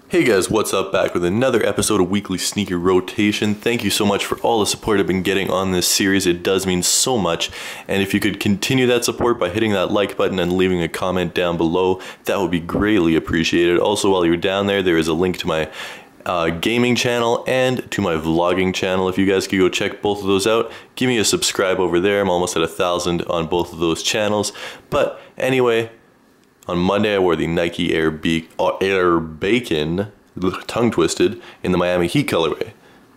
Hey guys, what's up? Back with another episode of Weekly Sneaker Rotation. Thank you so much for all the support I've been getting on this series. It does mean so much. And if you could continue that support by hitting that like button and leaving a comment down below, that would be greatly appreciated. Also, while you're down there, there is a link to my gaming channel and to my vlogging channel. If you guys could go check both of those out, give me a subscribe over there. I'm almost at 1,000 on both of those channels. But anyway, on Monday, I wore the Nike Air Bacon, tongue twisted, in the Miami Heat colorway.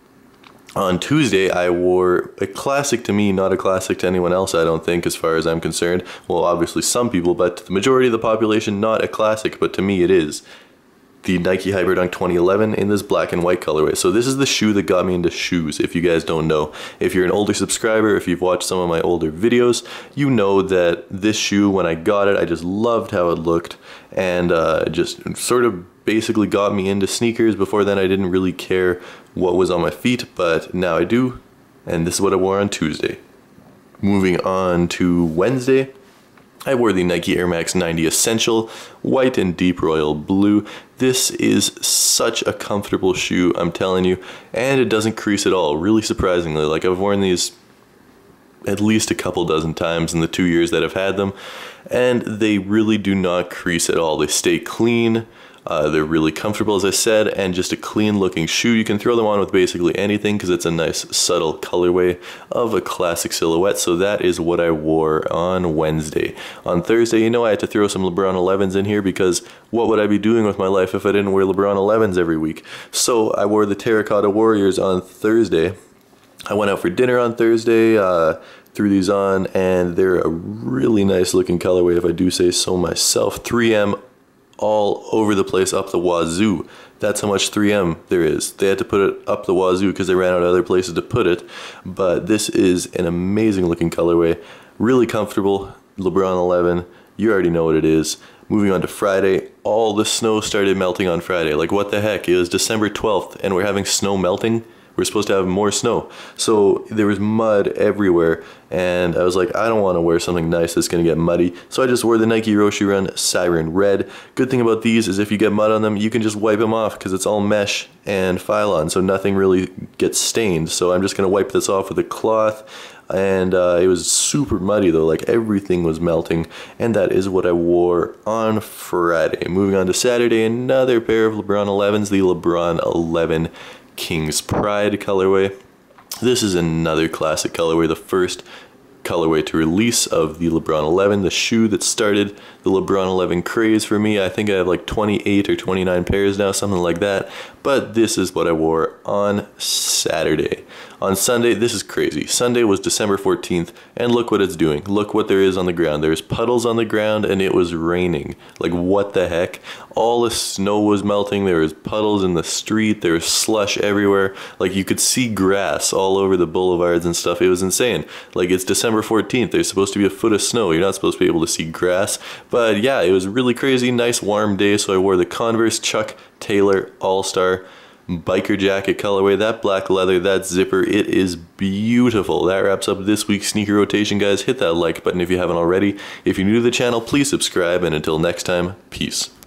On Tuesday, I wore a classic to me, not a classic to anyone else, I don't think, as far as I'm concerned. Well, obviously some people, but to the majority of the population, not a classic, but to me it is. The Nike Hyperdunk 2011 in this black and white colorway. So this is the shoe that got me into shoes, if you guys don't know. If you're an older subscriber, if you've watched some of my older videos, you know that this shoe, when I got it, I just loved how it looked, and just sort of basically got me into sneakers. Before then, I didn't really care what was on my feet, but now I do, and this is what I wore on Tuesday. Moving on to Wednesday, I wore the Nike Air Max 90 Essential, white and deep royal blue. This is such a comfortable shoe, I'm telling you, and it doesn't crease at all, really surprisingly. Like, I've worn these at least a couple dozen times in the 2 years that I've had them, and they really do not crease at all. They stay clean. They're really comfortable, as I said, and just a clean looking shoe. You can throw them on with basically anything because it's a nice subtle colorway of a classic silhouette. So that is what I wore on Wednesday. On Thursday, you know, I had to throw some LeBron 11s in here because what would I be doing with my life if I didn't wear LeBron 11s every week? So I wore the Terracotta Warriors on Thursday. I went out for dinner on Thursday, threw these on, and they're a really nice looking colorway, if I do say so myself. 3M all over the place, up the wazoo. That's how much 3M there is. They had to put it up the wazoo because they ran out of other places to put it. But this is an amazing looking colorway, really comfortable. LeBron 11, you already know what it is. Moving on to Friday, all the snow started melting on Friday. Like, what the heck? It was December 12th and we're having snow melting? We're supposed to have more snow. So there was mud everywhere, and I was like, I don't want to wear something nice that's going to get muddy. So I just wore the Nike Roshe Run Siren Red. Good thing about these is if you get mud on them, you can just wipe them off because it's all mesh and Phylon, so nothing really gets stained. So I'm just going to wipe this off with a cloth, and it was super muddy though, like everything was melting, and that is what I wore on Friday. Moving on to Saturday, another pair of LeBron 11s, the LeBron 11 King's Pride colorway. This is another classic colorway, the first colorway to release of the LeBron 11, the shoe that started the LeBron 11 craze for me. I think I have like 28 or 29 pairs now, something like that. But this is what I wore on Saturday. On Sunday, this is crazy. Sunday was December 14th, and look what it's doing. Look what there is on the ground. There's puddles on the ground, and it was raining. Like, what the heck? All the snow was melting. There was puddles in the street. There was slush everywhere. Like, you could see grass all over the boulevards and stuff. It was insane. Like, it's December 14th. There's supposed to be a foot of snow. You're not supposed to be able to see grass. But yeah, it was really crazy. Nice warm day, so I wore the Converse Chuck Taylor All-Star biker jacket colorway. That black leather, that zipper, it is beautiful. That wraps up this week's sneaker rotation, guys. Hit that like button if you haven't already. If you're new to the channel, please subscribe, and until next time, peace.